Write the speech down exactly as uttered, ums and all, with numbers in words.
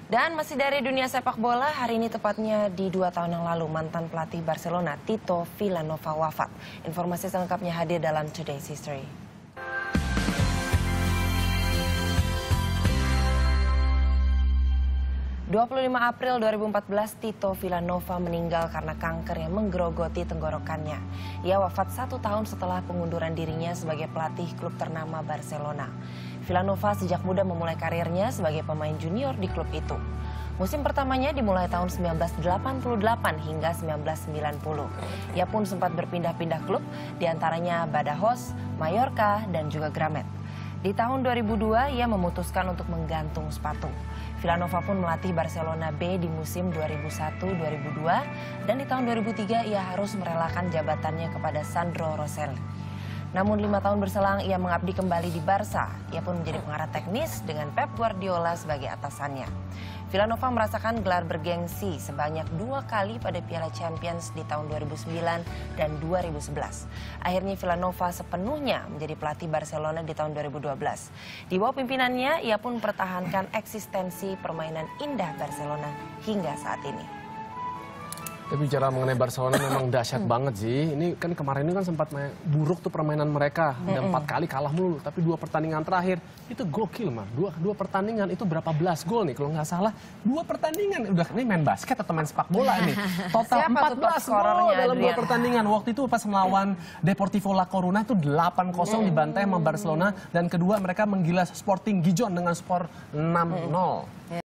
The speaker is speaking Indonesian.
Dan masih dari dunia sepak bola, hari ini tepatnya di dua tahun yang lalu mantan pelatih Barcelona Tito Vilanova wafat. Informasi selengkapnya hadir dalam Today's History. dua puluh lima April dua ribu empat belas, Tito Vilanova meninggal karena kanker yang menggerogoti tenggorokannya. Ia wafat satu tahun setelah pengunduran dirinya sebagai pelatih klub ternama Barcelona. Vilanova sejak muda memulai karirnya sebagai pemain junior di klub itu. Musim pertamanya dimulai tahun seribu sembilan ratus delapan puluh delapan hingga seribu sembilan ratus sembilan puluh. Ia pun sempat berpindah-pindah klub, diantaranya Badajoz, Mallorca, dan juga Gramet. Di tahun dua ribu dua, ia memutuskan untuk menggantung sepatu. Vilanova pun melatih Barcelona B di musim dua ribu satu dua ribu dua, dan di tahun dua ribu tiga ia harus merelakan jabatannya kepada Sandro Rosell. Namun lima tahun berselang ia mengabdi kembali di Barca. Ia pun menjadi pengarah teknis dengan Pep Guardiola sebagai atasannya. Vilanova merasakan gelar bergengsi sebanyak dua kali pada Piala Champions di tahun dua ribu sembilan dan dua ribu sebelas. Akhirnya Vilanova sepenuhnya menjadi pelatih Barcelona di tahun dua ribu dua belas. Di bawah pimpinannya ia pun mempertahankan eksistensi permainan indah Barcelona hingga saat ini. Tapi bicara mengenai Barcelona memang dahsyat banget sih. Ini kan kemarin ini kan sempat main, buruk tuh permainan mereka. Udah empat kali kalah mulu. Tapi dua pertandingan terakhir itu gokil mah. Dua, dua pertandingan itu berapa belas gol nih kalau nggak salah. Dua pertandingan. Udah ini main basket atau main sepak bola nih. Total empat belas gol dalam dua pertandingan. Waktu itu pas melawan Deportivo La Coruña itu delapan kosong dibantai sama Barcelona. Dan kedua mereka menggilas Sporting Gijon dengan skor enam nol.